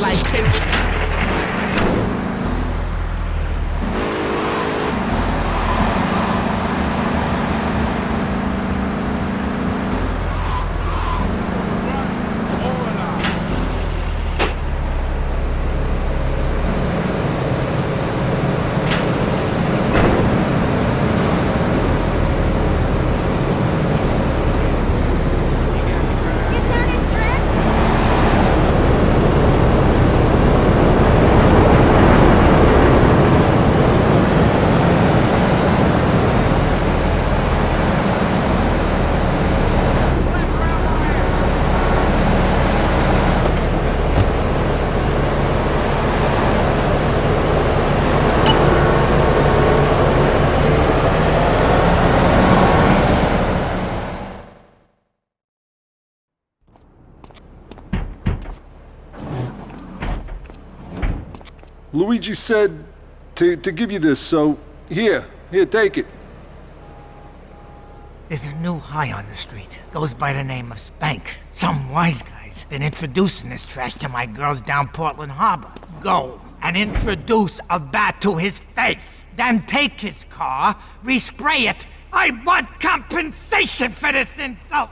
like Luigi said to give you this, so here, take it. There's a new high on the street. Goes by the name of Spank. Some wise guy's been introducing this trash to my girls down Portland Harbor. Go and introduce a bat to his face. Then take his car, respray it. I want compensation for this insult!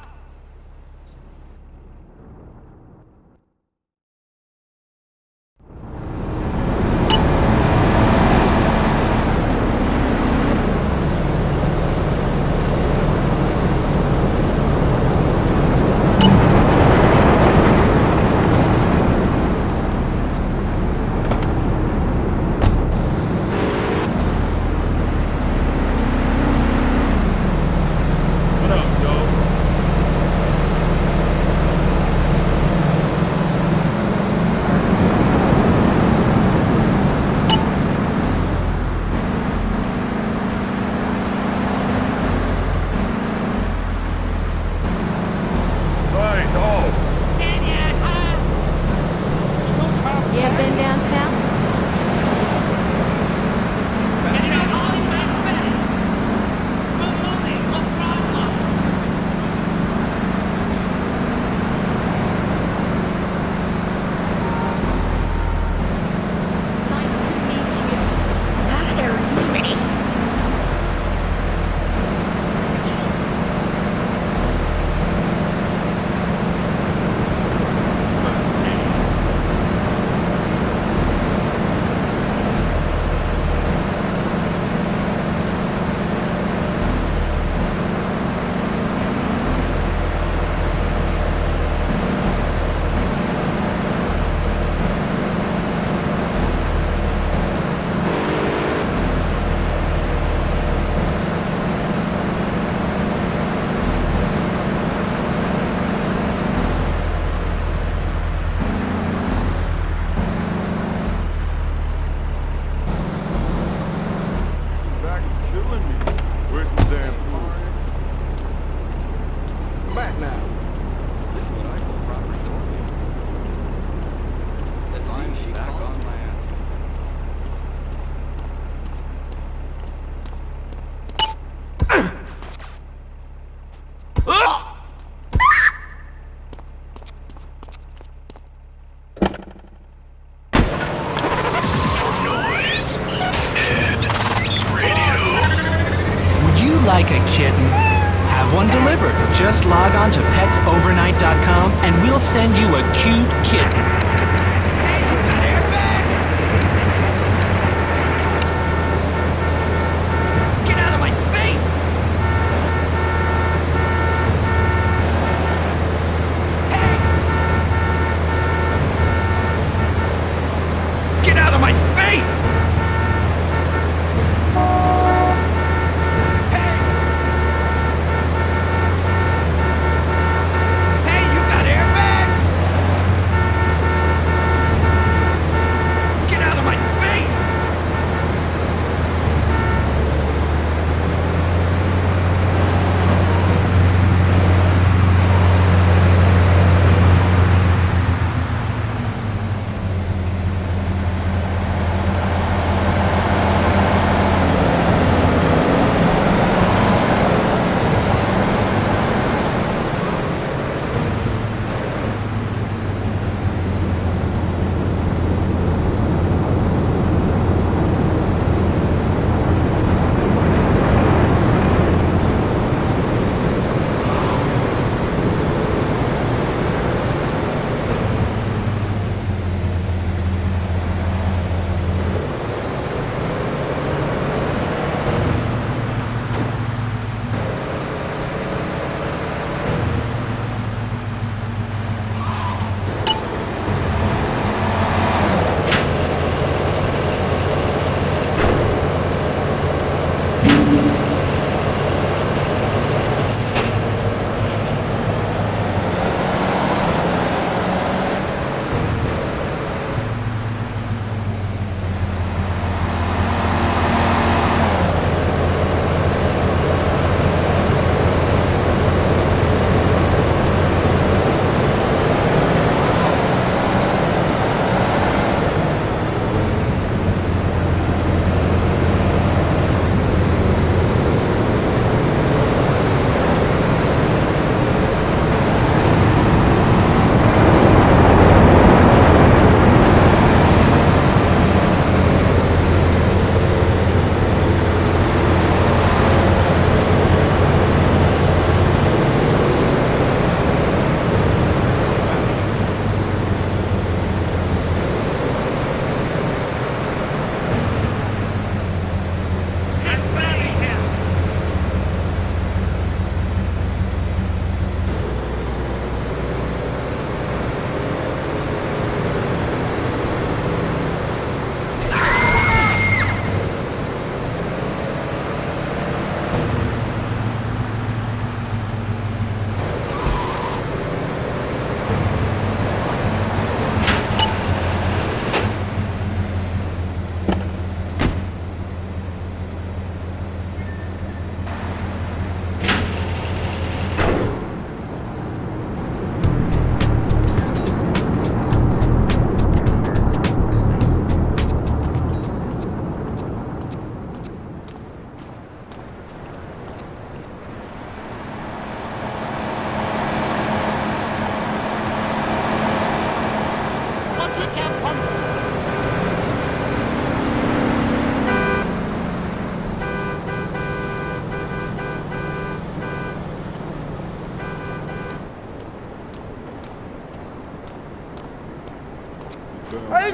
Like a kitten? Have one delivered. Just log on to petsovernight.com and we'll send you a cute kitten.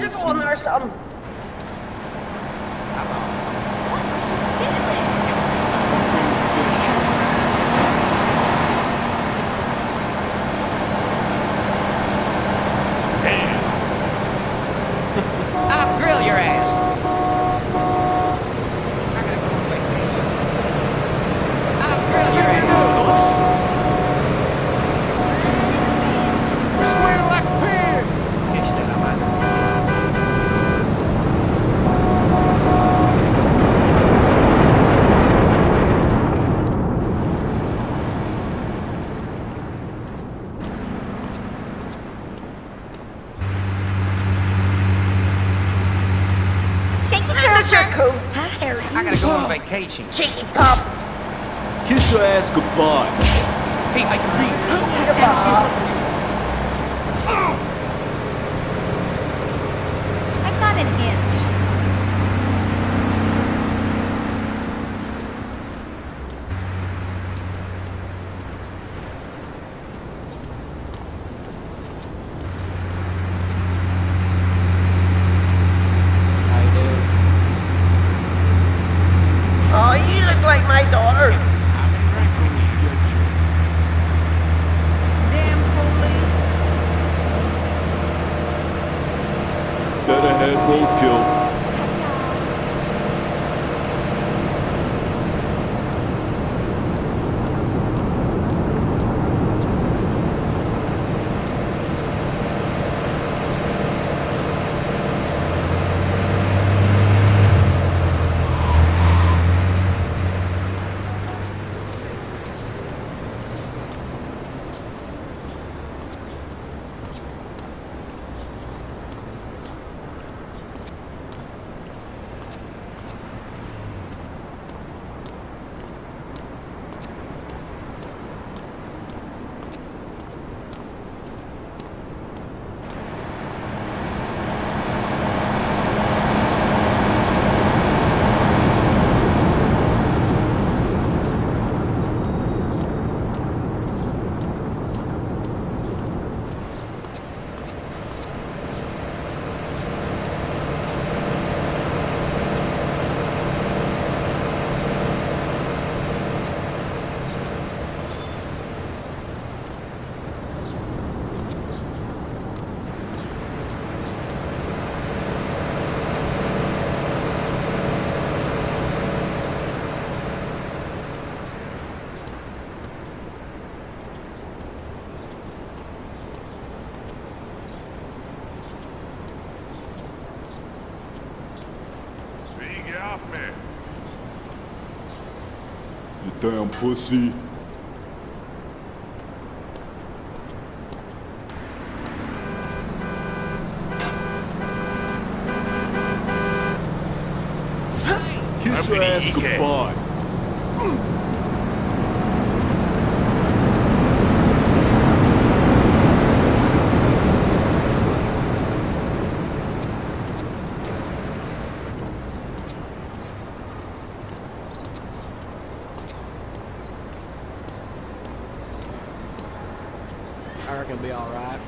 to go in there or something. I'll grill your ass. I'll grill your ass. Squeal like a pig! Where's your coat, huh, Harry? I gotta go on vacation. Cheeky pup. Kiss your ass goodbye. Hey, I can read. I got an inch. How you doing? Oh, you look like my daughter. Damn police. Dead ahead, roadkill. You damn pussy. Kiss your ass goodbye. I reckon it'll be alright.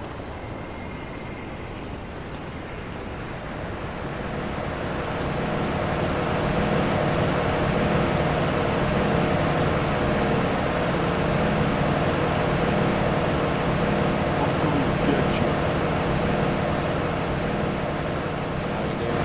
I'm coming to get you. How you doing?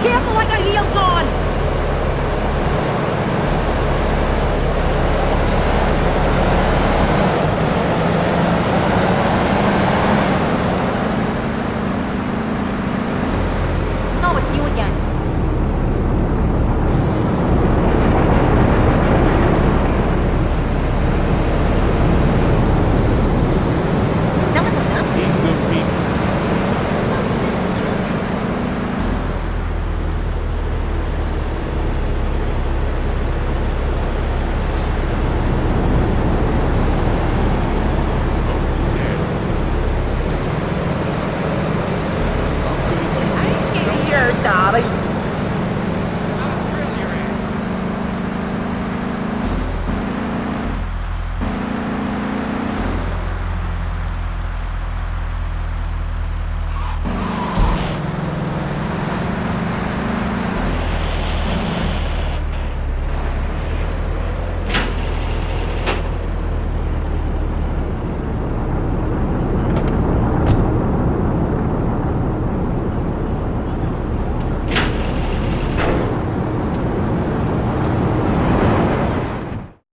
Careful, I got heels on! Oh, it's you again. That was enough. Being good people. Sure, darling.